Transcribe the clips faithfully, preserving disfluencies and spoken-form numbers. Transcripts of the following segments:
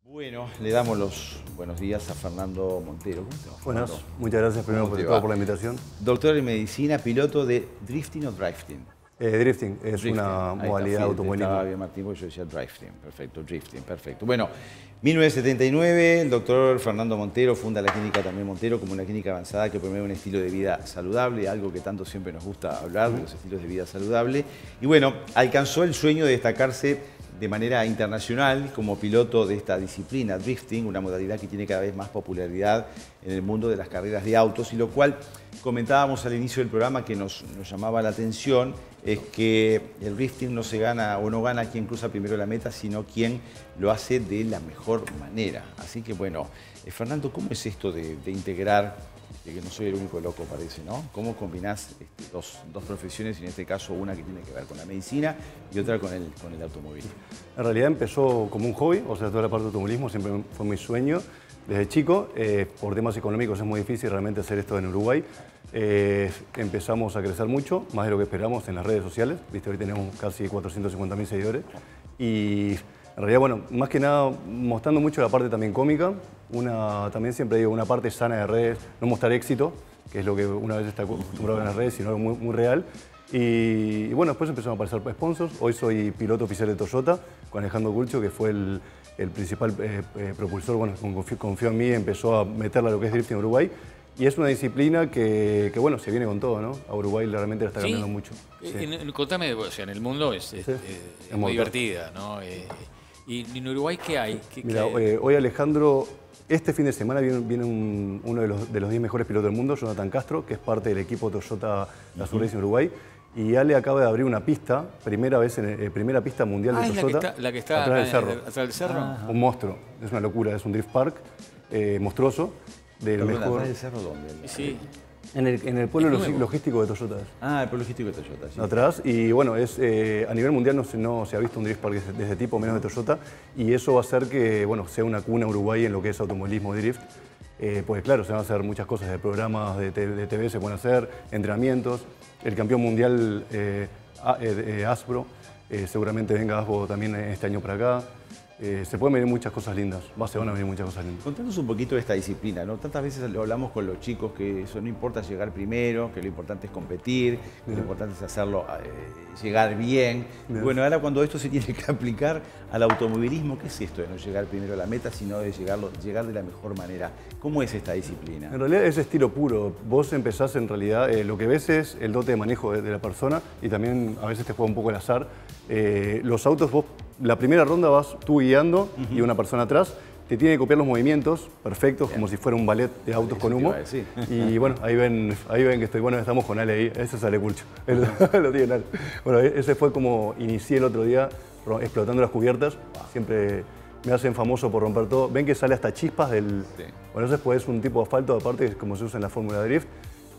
Bueno, le damos los buenos días a Fernando Montero. ¿Cómo te va, Fernando? Buenas, muchas gracias primero por, todo por la invitación. Doctor en medicina, piloto de drifting o drifting. Eh, drifting es Drifting. una Ahí modalidad de está, automovilismo. Estaba bien Martín, porque yo decía drifting. Perfecto, drifting, perfecto. Bueno, mil novecientos setenta y nueve, el doctor Fernando Montero funda la clínica también Montero como una clínica avanzada que promueve un estilo de vida saludable, algo que tanto siempre nos gusta hablar, de los estilos de vida saludable. Y bueno, alcanzó el sueño de destacarse de manera internacional como piloto de esta disciplina, drifting, una modalidad que tiene cada vez más popularidad en el mundo de las carreras de autos, y lo cual comentábamos al inicio del programa que nos, nos llamaba la atención, es que el drifting no se gana o no gana quien cruza primero la meta, sino quien lo hace de la mejor manera. Así que bueno, eh, Fernando, ¿cómo es esto de, de integrar, de que no soy el único loco parece, ¿no? ¿Cómo combinás este, dos, dos profesiones, y en este caso una que tiene que ver con la medicina y otra con el, con el automovilismo? En realidad empezó como un hobby, o sea, toda la parte de automovilismo siempre fue mi sueño. Desde chico, eh, por temas económicos es muy difícil realmente hacer esto en Uruguay. Eh, empezamos a crecer mucho, más de lo que esperamos en las redes sociales. Viste, hoy tenemos casi cuatrocientos cincuenta mil seguidores. Y en realidad, bueno, más que nada mostrando mucho la parte también cómica. Una, también siempre digo, una parte sana de redes, no mostrar éxito, que es lo que una vez está acostumbrado en las redes, sino algo muy, muy real. Y, y bueno, después empezaron a aparecer sponsors. Hoy soy piloto oficial de Toyota con Alejandro Gulcho, que fue el, el principal eh, eh, propulsor, bueno, confió, confió en mí y empezó a meterla a lo que es drifting en Uruguay. Y es una disciplina que, que, bueno, se viene con todo, ¿no? A Uruguay realmente la está cambiando ¿Sí? mucho. Sí. En, en, contame, o sea, en el mundo es, es, Sí. es, es muy divertida, ¿no? Eh, ¿Y en Uruguay qué hay? ¿Qué, Mira, qué... Eh, hoy Alejandro, este fin de semana viene, viene un, uno de los, de los diez mejores pilotos del mundo, Jonathan Castro, que es parte del equipo Toyota Gazoo Racing Uruguay. Y Ale acaba de abrir una pista, primera vez en eh, primera pista mundial ah, de es Toyota. La que está, la que está atrás del cerro. Atrás del cerro. Ah, un monstruo, es una locura, es un drift park eh, monstruoso. Del Perdón, mejor... ¿atrás del cerro dónde? Sí. En el, en el pueblo Es logístico de Toyota. Ah, el pueblo logístico de Toyota, sí. Atrás, y bueno, es, eh, a nivel mundial no se, no se ha visto un drift park de, de este tipo, menos de Toyota, y eso va a hacer que bueno, sea una cuna Uruguay en lo que es automovilismo y drift. Eh, pues claro, se van a hacer muchas cosas, de programas de, de T V se pueden hacer, entrenamientos. El campeón mundial eh, eh, Asbro, eh, seguramente venga Asbro también este año para acá. Eh, se pueden venir muchas cosas lindas, va, se van a venir muchas cosas lindas. Contanos un poquito de esta disciplina, ¿no? Tantas veces lo hablamos con los chicos que eso no importa llegar primero, que lo importante es competir, que lo importante es hacerlo, eh, llegar bien. Bien. Bueno, ahora cuando esto se tiene que aplicar al automovilismo, ¿qué es esto de no llegar primero a la meta, sino de llegarlo, llegar de la mejor manera? ¿Cómo es esta disciplina? En realidad es estilo puro. Vos empezás en realidad, eh, lo que ves es el dote de manejo de, de la persona, y también a veces te juega un poco el azar. Eh, los autos, vos la primera ronda vas tú guiando uh-huh. y una persona atrás. Te tiene que copiar los movimientos perfectos, bien, como si fuera un ballet de autos sí, con humo. Y bueno, ahí ven, ahí ven que estoy, bueno, estamos con Ale ahí. Ese es Ale Gulcho. Lo tiene Ale. Bueno, ese fue como inicié el otro día, explotando las cubiertas. Siempre me hacen famoso por romper todo. Ven que sale hasta chispas del... Sí. Bueno, ese pues, es un tipo de asfalto, aparte, como se usa en la Fórmula Drift.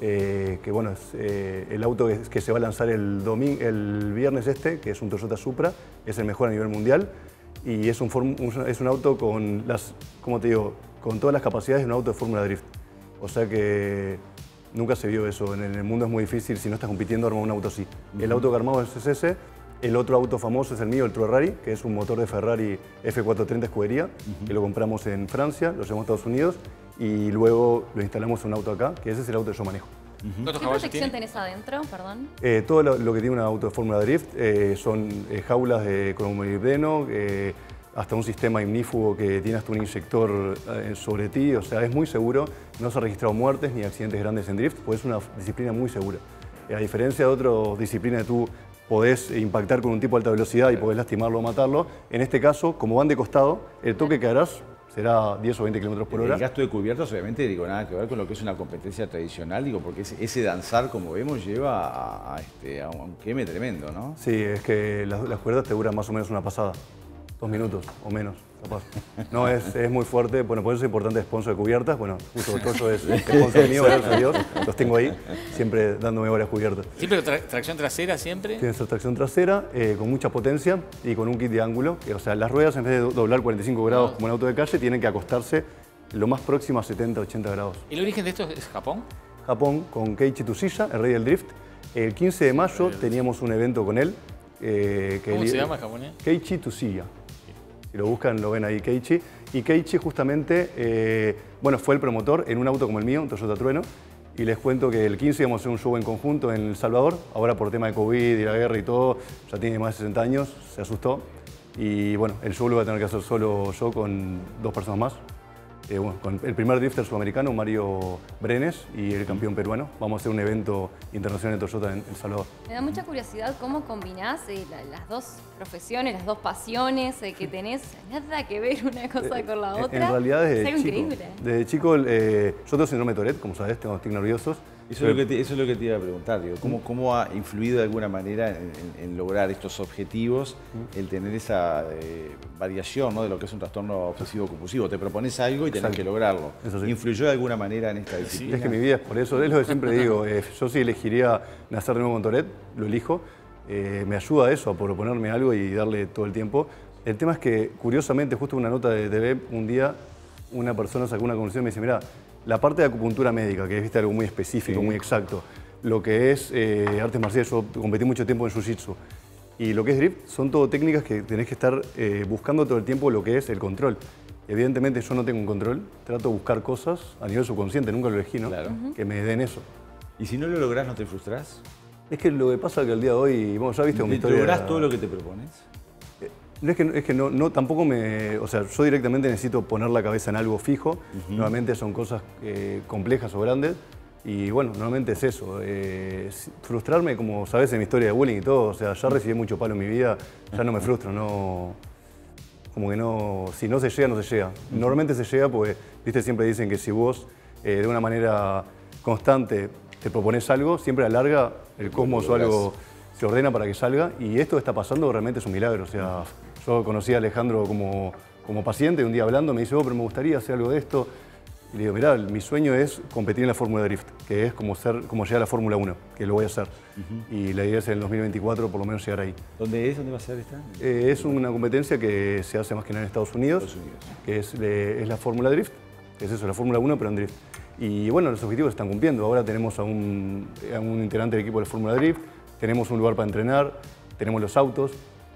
Eh, que bueno, es eh, el auto que, que se va a lanzar el, domingo, el viernes este, que es un Toyota Supra, es el mejor a nivel mundial, y es un, un, es un auto con las, ¿cómo te digo?, con todas las capacidades de un auto de Fórmula Drift. O sea que nunca se vio eso, en el mundo es muy difícil, si no estás compitiendo, armar un auto así. Uh-huh. El auto que armamos es ese, el otro auto famoso es el mío, el Ferrari, que es un motor de Ferrari F cuatrocientos treinta Scuderia, uh-huh. que lo compramos en Francia, lo llevamos a Estados Unidos, y luego lo instalamos en un auto acá, que ese es el auto que yo manejo. Uh-huh. ¿Qué protección tenés adentro, perdón? Eh, todo lo, lo que tiene un auto de Fórmula Drift eh, son eh, jaulas de cromolibdeno, eh, hasta un sistema ignífugo que tiene hasta un inyector eh, sobre ti, o sea, es muy seguro, no se han registrado muertes ni accidentes grandes en drift, pues es una disciplina muy segura. Eh, a diferencia de otras disciplinas que tú podés impactar con un tipo de alta velocidad y podés lastimarlo o matarlo, en este caso, como van de costado, el toque que harás será diez o veinte kilómetros por hora. El gasto de cubiertas, obviamente, digo, nada que ver con lo que es una competencia tradicional, digo, porque ese, ese danzar, como vemos, lleva a, a, este, a un queme tremendo, ¿no? Sí, es que las, las cuerdas te duran más o menos una pasada, dos minutos o menos, capaz. No, es, es muy fuerte, bueno, por eso es importante el sponsor de cubiertas, bueno, justo todo eso es sponsor mío, gracias a Dios, los tengo ahí, siempre dándome varias cubiertas. ¿Siempre tra tracción trasera, siempre? Tienes tracción trasera, eh, con mucha potencia y con un kit de ángulo, que, o sea, las ruedas en vez de doblar cuarenta y cinco grados no. como en auto de calle, tienen que acostarse lo más próximo a setenta, ochenta grados. ¿El origen de esto es Japón? Japón, con Keiichi Tsuchiya, el rey del drift. El quince de mayo teníamos un evento con él. Eh, que ¿Cómo él, se llama el japonés? Keiichi Tsuchiya. Si lo buscan, lo ven ahí, Keiichi. Y Keiichi justamente, eh, bueno, fue el promotor en un auto como el mío, un Toyota Trueno. Y les cuento que el quince íbamos a hacer un show en conjunto en El Salvador. Ahora por tema de COVID y la guerra y todo, ya tiene más de sesenta años, se asustó. Y bueno, el show lo voy a tener que hacer solo yo con dos personas más. Eh, bueno, con el primer drifter sudamericano, Mario Brenes, y el campeón peruano. Vamos a hacer un evento internacional de Toyota en El Salvador. Me da mucha curiosidad cómo combinás eh, la, las dos profesiones, las dos pasiones eh, que tenés. Nada que ver una cosa con la otra. En realidad, desde es algo chico, increíble. Desde chico, eh, yo tengo síndrome de Tourette, como sabés, tengo tics nerviosos. Eso es, lo que te, eso es lo que te iba a preguntar, digo, ¿cómo, cómo ha influido de alguna manera en, en, en lograr estos objetivos el tener esa eh, variación, ¿no?, de lo que es un trastorno obsesivo compulsivo? Te propones algo y tenés Exacto. que lograrlo. Sí. ¿Influyó de alguna manera en esta disciplina? Sí, es que mi vida es por eso, es lo que siempre digo, eh, yo si elegiría nacer de nuevo con Tourette, lo elijo, eh, me ayuda a eso, a proponerme algo y darle todo el tiempo. El tema es que, curiosamente, justo en una nota de T V, un día una persona sacó una conclusión y me dice, mira, la parte de acupuntura médica, que es, ¿viste?, algo muy específico, sí. muy exacto. Lo que es eh, artes marciales, yo competí mucho tiempo en Jiu-Jitsu. Y lo que es drift son todo técnicas que tenés que estar eh, buscando todo el tiempo lo que es el control. Evidentemente yo no tengo un control, trato de buscar cosas a nivel subconsciente, nunca lo elegí, ¿no? Claro. Que me den eso. ¿Y si no lo lográs, no te frustrás? Es que lo que pasa es que el día de hoy, bueno, ya viste mi historia... ¿Lográs todo lo que te propones? No es que, es que no, no, tampoco me... O sea, yo directamente necesito poner la cabeza en algo fijo. Uh-huh. Normalmente son cosas eh, complejas o grandes. Y bueno, normalmente es eso. Eh, frustrarme, como sabes, en mi historia de bullying y todo, o sea, ya recibí mucho palo en mi vida, ya no me frustro, no... Como que no... Si no se llega, no se llega. Uh-huh. Normalmente se llega porque, viste, siempre dicen que si vos eh, de una manera constante te propones algo, siempre a la larga el cosmos o algo se ordena para que salga. Y esto que está pasando realmente es un milagro, o sea... Yo conocí a Alejandro como, como paciente, un día hablando me dice, oh, pero me gustaría hacer algo de esto. Y le digo, mirá, mi sueño es competir en la Fórmula Drift, que es como, ser, como llegar a la Fórmula uno, que lo voy a hacer. Uh-huh. Y la idea es en el dos mil veinticuatro por lo menos llegar ahí. ¿Dónde es? ¿Dónde va a ser esta? Eh, es una competencia que se hace más que nada en Estados Unidos, Estados Unidos. que es, eh, es la Fórmula Drift, que es eso, la Fórmula uno, pero en Drift. Y bueno, los objetivos se están cumpliendo. Ahora tenemos a un, a un integrante del equipo de la Fórmula Drift, tenemos un lugar para entrenar, tenemos los autos.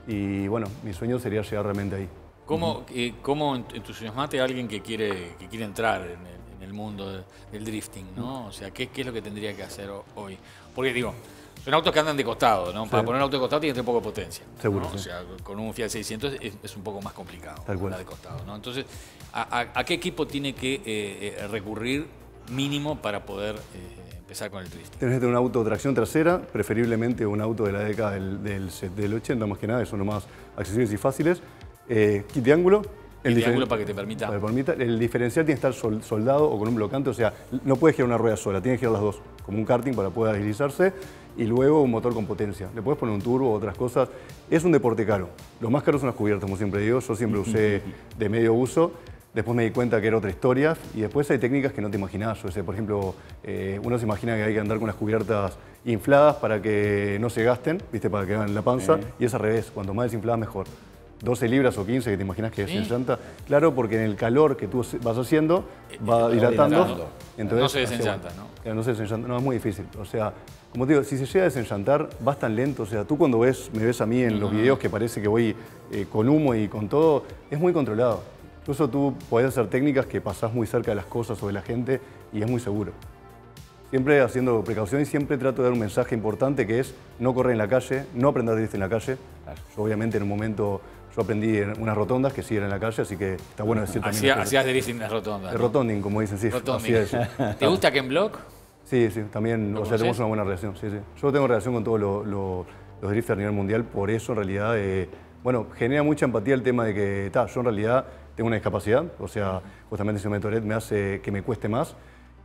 Y bueno, mi sueño sería llegar realmente ahí. ¿Cómo, uh-huh. eh, cómo entusiasmate a alguien que quiere, que quiere entrar en el, en el mundo de, del drifting, ¿no? O sea, ¿qué, ¿qué es lo que tendría que hacer hoy? Porque digo, son autos que andan de costado, ¿no? Sí. Para poner un auto de costado tiene que tener poca potencia. Seguro, ¿no? sí. O sea, con un Fiat seiscientos es, es un poco más complicado, Tal cual. la de costado, ¿no? Entonces, ¿a, a, a qué equipo tiene que eh, eh, recurrir mínimo para poder... Eh, empezar con el drifting? Tenés que tener un auto de tracción trasera, preferiblemente un auto de la década del, del, del ochenta, más que nada, que son los más accesibles y fáciles. Eh, kit de ángulo. El kit de ángulo para que te permita. Para que permita. El diferencial tiene que estar soldado o con un blocante, o sea, no puedes girar una rueda sola, tienes que girar las dos, como un karting para poder deslizarse, y luego un motor con potencia. Le puedes poner un turbo o otras cosas. Es un deporte caro. Lo más caro son las cubiertas, como siempre digo. Yo siempre usé de medio uso. Después me di cuenta que era otra historia y después hay técnicas que no te imaginás. Yo sé, por ejemplo, eh, uno se imagina que hay que andar con unas cubiertas infladas para que no se gasten, ¿viste? Para que hagan la panza, sí. Y es al revés, cuanto más desinfladas mejor. doce libras o quince que te imaginas que ¿Sí? se enllanta. Claro, porque en el calor que tú vas haciendo va eh, dilatando. Entonces, no se desenllanta, ¿no? Claro, no se desenllanta, no, es muy difícil. O sea, como te digo, si se llega a desenchantar, vas tan lento. O sea, tú cuando ves, me ves a mí en uh-huh. los videos que parece que voy eh, con humo y con todo, es muy controlado. Incluso tú podés hacer técnicas que pasás muy cerca de las cosas o de la gente y es muy seguro. Siempre haciendo precaución y siempre trato de dar un mensaje importante que es no correr en la calle, no aprender drift en la calle. Yo obviamente en un momento yo aprendí en unas rotondas que sí eran en la calle, así que está bueno decir también. Hacías hacía drift en las rotondas. El ¿no? rotonding, como dicen, sí. Así es. ¿Te gusta Ken Block? Sí, sí, también, o sea, tenemos una buena relación, sí, sí. Yo tengo relación con todos lo, lo, los drifters a nivel mundial, por eso en realidad, eh, bueno, genera mucha empatía el tema de que, ta, yo en realidad tengo una discapacidad, o sea, justamente ese Tourette me hace que me cueste más.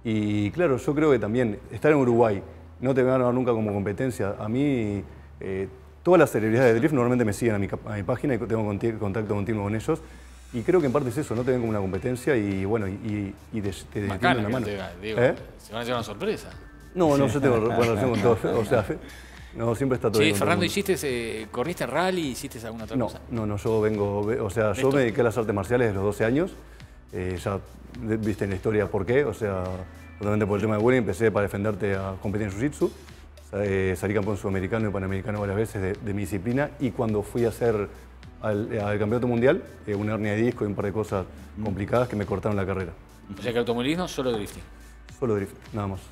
Y claro, yo creo que también estar en Uruguay, no te van a dar nunca como competencia. A mí, eh, todas las celebridades de drift normalmente me siguen a mi, a mi página y tengo contacto continuo con ellos. Y creo que en parte es eso, no te ven como una competencia y bueno, y, y te, te tienden la mano. Te, digo, ¿Eh? ¿Se van a llevar una sorpresa? No, no, yo tengo buena relación con todos. O sea, no, siempre está todo sí, bien. Sí, Fernando, ¿hiciste, eh, corriste rally? ¿Hiciste alguna otra no, cosa? No, no, yo vengo, o sea, yo me dediqué a las artes marciales desde los doce años. Eh, ya viste en la historia por qué, o sea, totalmente por el tema de bullying, empecé para defenderte a competir en Jiu-Jitsu. Eh, salí campeón sudamericano y panamericano varias veces de, de mi disciplina y cuando fui a hacer al, al campeonato mundial, eh, una hernia de disco y un par de cosas mm. complicadas que me cortaron la carrera. O sea que automovilismo solo drifting. Solo drift, nada más.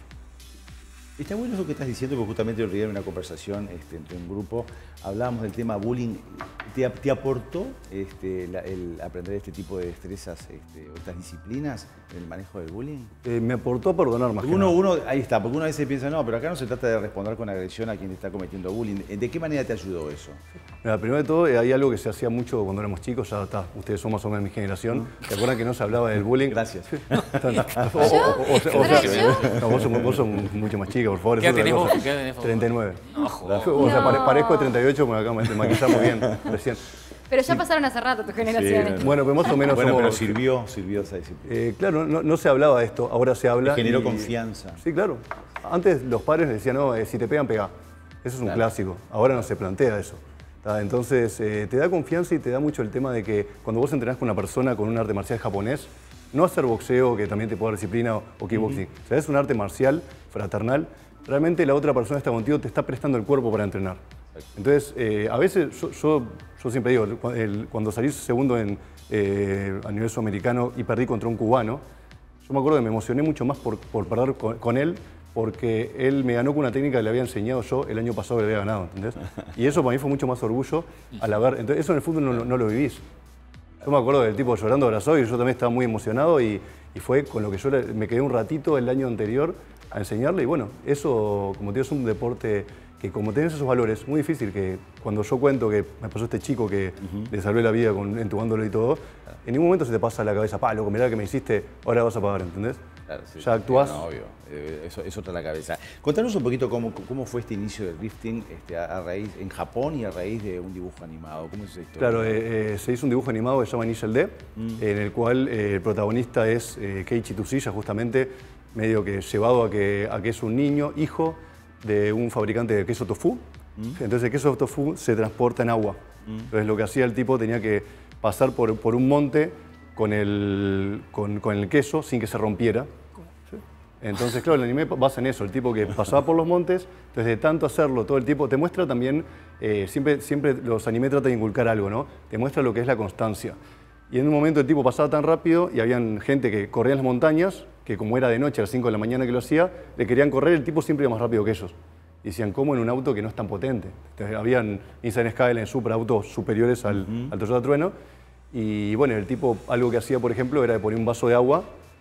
Está bueno eso que estás diciendo, porque justamente el otro día en una conversación este, entre un grupo hablábamos del tema bullying. ¿Te, te aportó este, la, el aprender este tipo de destrezas este, o estas disciplinas en el manejo del bullying? Eh, me aportó a perdonar más que uno, nada. uno, ahí está, porque uno a veces piensa, no, pero acá no se trata de responder con agresión a quien está cometiendo bullying. ¿De qué manera te ayudó eso? Mira, primero de todo, eh, hay algo que se hacía mucho cuando éramos chicos, ya está, ustedes son más o menos mi generación. ¿Se acuerdan que no se hablaba del bullying? Gracias. o, o, o, o, o sea, no, vos, sos, vos sos mucho más chica, por favor. ¿Qué tenés vos? ¿Qué tenés vos? treinta y nueve. No, joder. O sea, No. parezco de treinta y ocho, me acabo de maquillar muy bien recién. Pero ya pasaron hace rato tus generaciones. Sí, Bueno, pero más o menos Bueno, somos... pero sirvió, sirvió esa disciplina. Eh, claro, no, no se hablaba de esto, ahora se habla. Generó y- confianza. Sí, claro. Antes los padres decían, no, eh, si te pegan, pegá. Eso es un Claro. clásico. Ahora no se plantea eso. ¿Tá? Entonces, eh, te da confianza y te da mucho el tema de que cuando vos entrenás con una persona con un arte marcial japonés, no hacer boxeo, que también te puede dar disciplina, o, o kickboxing. Uh-huh. O sea, es un arte marcial, fraternal. Realmente la otra persona está contigo, te está prestando el cuerpo para entrenar. Entonces, eh, a veces, yo, yo, yo siempre digo, cu- el- cuando salí segundo en, eh, a nivel sudamericano y perdí contra un cubano, yo me acuerdo que me emocioné mucho más por, por perder con, con él, porque él me ganó con una técnica que le había enseñado yo el año pasado que le había ganado, ¿entendés? Y eso para mí fue mucho más orgullo al haber... Entonces, eso en el fútbol no, no lo vivís. Yo me acuerdo del tipo llorando abrazado y yo también estaba muy emocionado y, y fue con lo que yo le- me quedé un ratito el año anterior a enseñarle y bueno, eso, como te digo, es un deporte que como tenés esos valores, muy difícil que cuando yo cuento que me pasó este chico que uh-huh. le salvé la vida con, entubándolo y todo, en ningún momento se te pasa a la cabeza, pa, loco, mirá lo que me hiciste, ahora vas a pagar, ¿entendés? Claro, sí, ya actuás. No, obvio, eh, eso es otra la cabeza. Contanos un poquito cómo, cómo fue este inicio del drifting este, a, a raíz, en Japón y a raíz de un dibujo animado. ¿Cómo es esa historia? Claro, eh, eh, se hizo un dibujo animado que se llama Initial D, mm. en el cual eh, el protagonista es eh, Keiichi Tsuchiya, justamente, medio que llevado a que, a que es un niño, hijo de un fabricante de queso tofu. Mm. Entonces el queso tofu se transporta en agua. Mm. Entonces lo que hacía el tipo tenía que pasar por, por un monte con el, con, con el queso sin que se rompiera. ¿Sí? Entonces, claro, el anime basa en eso, el tipo que pasaba por los montes, entonces de tanto hacerlo todo el tiempo, te muestra también, eh, siempre, siempre los anime tratan de inculcar algo, ¿no? Te muestra lo que es la constancia. Y en un momento el tipo pasaba tan rápido y habían gente que corría en las montañas, que como era de noche a las cinco de la mañana que lo hacía, le querían correr, el tipo siempre iba más rápido que ellos. Y decían, ¿cómo en un auto que no es tan potente? Entonces, habían Nissan Skyline, Supra, autos superiores al, uh-huh. al Toyota Trueno. Y bueno, el tipo, algo que hacía, por ejemplo, era de poner un vaso de agua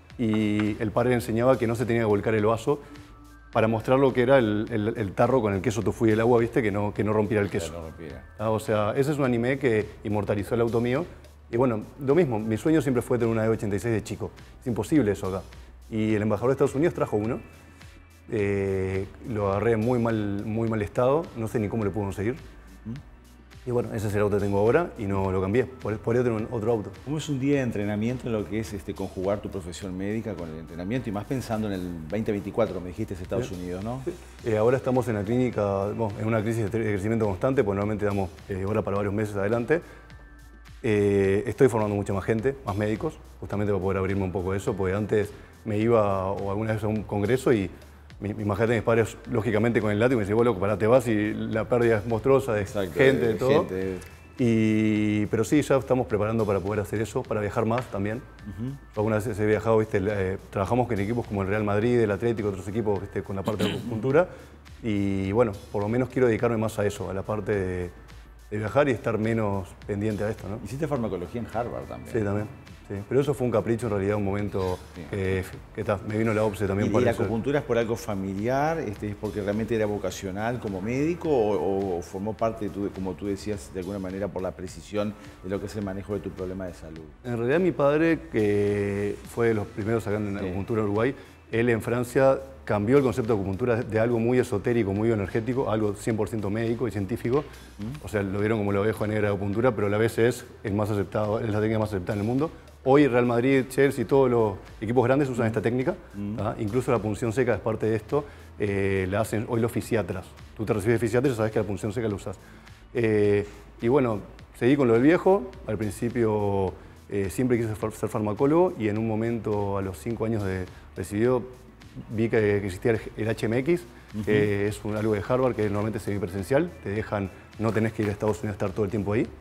y el padre le enseñaba que no se tenía que volcar el vaso para mostrar lo que era el, el, el tarro con el queso tofu y el agua, ¿viste? Que no, que no rompiera el queso. No rompiera. Ah, o sea, ese es un anime que inmortalizó el auto mío. Y bueno, lo mismo, mi sueño siempre fue tener una E ochenta y seis de chico. Es imposible eso acá. Y el embajador de Estados Unidos trajo uno. Eh, lo agarré en muy mal, muy mal estado, no sé ni cómo lo pude conseguir. ¿Mm? Y bueno, ese es el auto que tengo ahora y no lo cambié, podría tener otro auto. ¿Cómo es un día de entrenamiento en lo que es este, conjugar tu profesión médica con el entrenamiento y más pensando en el veinte veinticuatro, me dijiste, es Estados ¿Sí? Unidos, ¿no? Sí. Eh, ahora estamos en la clínica, bueno, en una crisis de crecimiento constante, pues normalmente damos eh, hora para varios meses adelante. Eh, estoy formando mucha más gente, más médicos, justamente para poder abrirme un poco de eso, porque antes me iba o alguna vez a un congreso y mi, mi imagínate mis padres, lógicamente con el látigo, me decían, bueno, loco, pará, te vas y la pérdida es monstruosa de Exacto, gente, de, de todo. Gente. Y, pero sí, ya estamos preparando para poder hacer eso, para viajar más también. Uh-huh. Algunas veces he viajado, ¿viste? Eh, trabajamos con equipos como el Real Madrid, el Atlético, otros equipos, ¿viste? Con la parte de acupuntura. Y bueno, por lo menos quiero dedicarme más a eso, a la parte de, de viajar y estar menos pendiente a esto, ¿no? Hiciste farmacología en Harvard también. Sí, también. Sí. Pero eso fue un capricho en realidad, un momento sí. que, que ta, me vino la OPSE también. ¿Y, por y la eso. acupuntura es por algo familiar? Este, ¿Es porque realmente era vocacional como médico o, o formó parte, de tu, como tú decías, de alguna manera por la precisión de lo que es el manejo de tu problema de salud? En realidad mi padre, que fue de los primeros acá en sí. acupuntura en Uruguay, él en Francia cambió el concepto de acupuntura de algo muy esotérico, muy energético, a algo cien por ciento médico y científico. ¿Mm? O sea, lo vieron como la oveja negra de acupuntura, pero a la vez es, el más aceptado, es la técnica más aceptada en el mundo. Hoy Real Madrid, Chelsea, todos los equipos grandes usan mm. esta técnica. Mm. ¿Ah? Incluso la punción seca es parte de esto. Eh, la hacen hoy los fisiatras. Tú te recibes de fisiatra y sabes que la punción seca la usas. Eh, y bueno, seguí con lo del viejo. Al principio eh, siempre quise ser farmacólogo y en un momento, a los cinco años de recibido, vi que, que existía el H M X, uh-huh. que es un, algo de Harvard que normalmente se ve presencial. Te dejan, no tenés que ir a Estados Unidos a estar todo el tiempo ahí.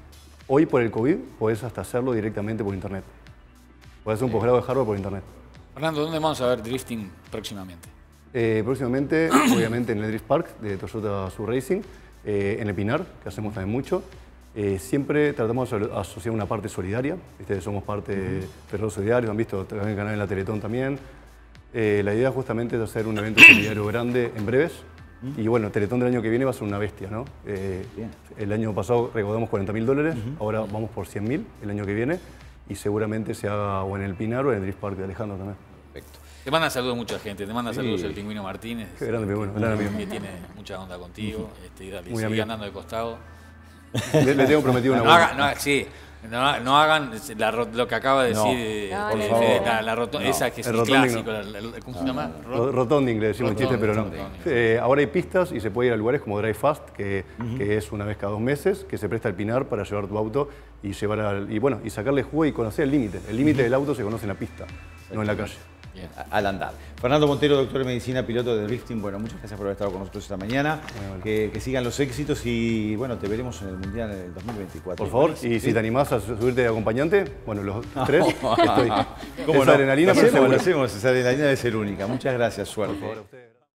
Hoy por el COVID podés hasta hacerlo directamente por internet. Podés hacer un posgrado de hardware por internet. Fernando, ¿dónde vamos a ver drifting próximamente? Eh, próximamente, obviamente en el Drift Park de Toyota Sur Racing, eh, en el Pinar, que hacemos también mucho. Eh, siempre tratamos de asociar una parte solidaria. ¿Viste? Somos parte de Ferro Solidario, han visto también el canal en la Teletón también. Eh, la idea justamente es hacer un evento solidario grande en breves. Uh-huh. Y bueno, Teletón del año que viene va a ser una bestia, ¿no? Eh, el año pasado recaudamos cuarenta mil dólares, uh-huh. ahora vamos por cien mil el año que viene. Y seguramente se haga o en el Pinar o en el Drift Park de Alejandro también. Perfecto. Te manda saludos mucha gente, te manda sí. saludos el Pingüino Martínez. Qué grande Pingüino, gran amigo. Que tiene mucha onda contigo, este, y dale, sigue amigo. andando de costado. Le, le tengo prometido una no, haga, no, sí, no, no hagan la, lo que acaba de no. decir, no, de, no. de, la, la roto, no. esa que es el, el clásico, no. la, la, ¿cómo se llama? No. Rotonding, le decimos chiste, pero no. Eh, ahora hay pistas y se puede ir a lugares como Drive Fast, que, uh-huh. que es una vez cada dos meses, que se presta el Pinar para llevar tu auto y llevar al, y bueno, y sacarle jugo y conocer el límite. El límite uh-huh. del auto se conoce en la pista, no en la calle. Bien, al andar. Fernando Montero, doctor en medicina, piloto de drifting. Bueno, muchas gracias por haber estado con nosotros esta mañana. Bueno, que, que sigan los éxitos y bueno, te veremos en el Mundial en el dos mil veinticuatro. Por favor, y ¿sí? si te animás a subirte de acompañante, bueno, los tres, estoy. ¿Cómo esa no? adrenalina, lo hacemos, lo hacemos, esa adrenalina debe ser única. Muchas gracias, suerte. Por favor, a ustedes.